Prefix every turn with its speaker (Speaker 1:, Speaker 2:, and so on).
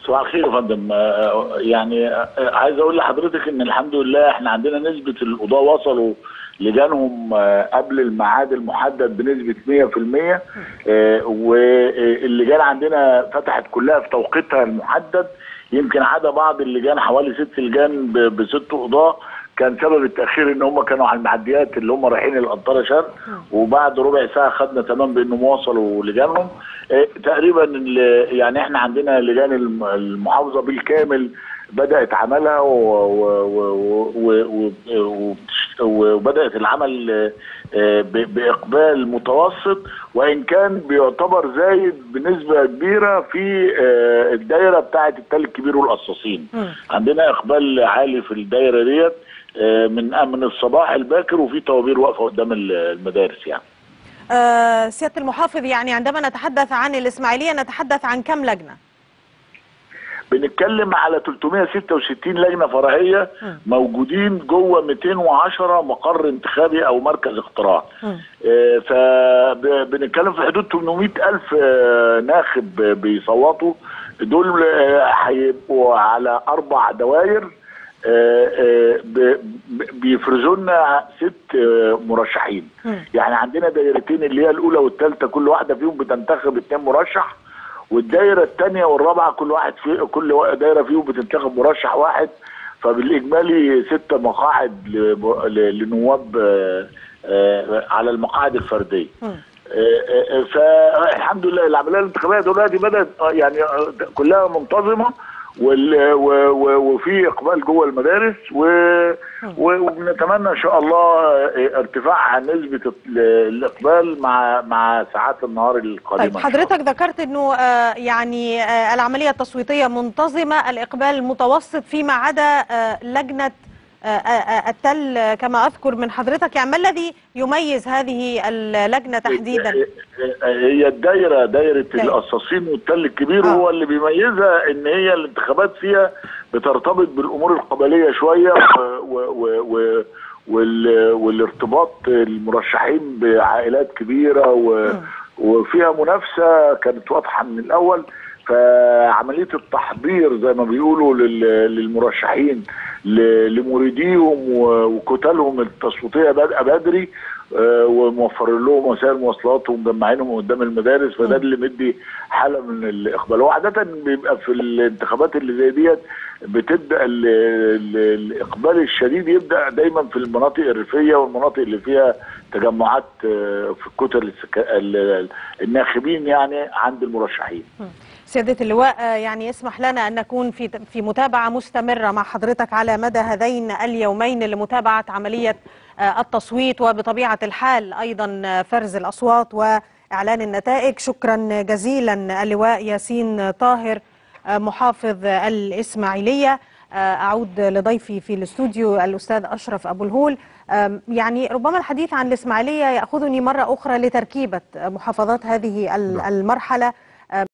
Speaker 1: صباح الخير يا فندم. يعني عايز اقول لحضرتك ان الحمد لله احنا عندنا نسبه القضاه وصلوا لجانهم قبل الميعاد المحدد بنسبه 100%. واللجان عندنا فتحت كلها في توقيتها المحدد، يمكن عدا بعض اللجان حوالي 6 لجان ب6 قضاه كان سبب التاخير ان هم كانوا على المعديات اللي هم رايحين القنطره شرق، وبعد ربع ساعه خدنا تمام بانهم وصلوا لجانهم. تقريبا يعني احنا عندنا لجان المحافظه بالكامل بدات عملها وبدات العمل باقبال متوسط، وان كان بيعتبر زايد بنسبه كبيره في الدايره بتاعه التل الكبير والقصاصين. عندنا اقبال عالي في الدايره ديت من الصباح الباكر، وفي طوابير واقفه قدام المدارس يعني.
Speaker 2: سيادة المحافظ، يعني عندما نتحدث عن الإسماعيلية نتحدث عن كم لجنة؟
Speaker 1: بنتكلم على 366 لجنة فرعية موجودين جوه 210 مقر انتخابي أو مركز اقتراع. فبنتكلم في حدود 800,000 ناخب بيصوتوا. دول هيبقوا على 4 دوائر، بيفرزوا لنا 6 مرشحين. يعني عندنا دايرتين اللي هي الاولى والثالثه، كل واحده فيهم بتنتخب 2 مرشح، والدايره الثانيه والرابعه كل دايره فيهم بتنتخب مرشح واحد. فبالاجمالي 6 مقاعد لنواب على المقاعد الفرديه. فالحمد لله العمليه الانتخابيه دلوقتي بدات يعني كلها منتظمه، وفي اقبال جوه المدارس، وبنتمنى ان شاء الله ارتفاع نسبه الاقبال مع ساعات النهار القادمه.
Speaker 2: طيب حضرتك ذكرت انه يعني العمليه التصويتيه منتظمه، الاقبال متوسط، فيما عدا لجنه التل كما اذكر من حضرتك. يعني ما الذي يميز هذه اللجنه تحديدا؟
Speaker 1: هي دايره القصاصين والتل الكبير هو اللي بيميزها ان هي الانتخابات فيها بترتبط بالامور القبليه شويه، والارتباط المرشحين بعائلات كبيره، وفيها منافسه كانت واضحه من الاول. فعمليه التحضير زي ما بيقولوا للمرشحين لمريديهم وكتلهم التصويتيه بادئه بدري، وموفر لهم وسائل مواصلات ومجمعينهم قدام المدارس. فده اللي مدي حاله من الاقبال. وعاده بيبقى في الانتخابات اللي زي ديت بتبدا الاقبال الشديد يبدا دايما في المناطق الريفيه والمناطق اللي فيها تجمعات في كتل الناخبين يعني عند المرشحين.
Speaker 2: سيادة اللواء، يعني يسمح لنا أن نكون في متابعة مستمرة مع حضرتك على مدى هذين اليومين لمتابعة عملية التصويت، وبطبيعة الحال أيضا فرز الأصوات وإعلان النتائج. شكرا جزيلا اللواء ياسين طاهر محافظ الإسماعيلية. أعود لضيفي في الاستوديو الأستاذ أشرف أبو الهول. يعني ربما الحديث عن الإسماعيلية يأخذني مرة أخرى لتركيبة محافظات هذه المرحلة.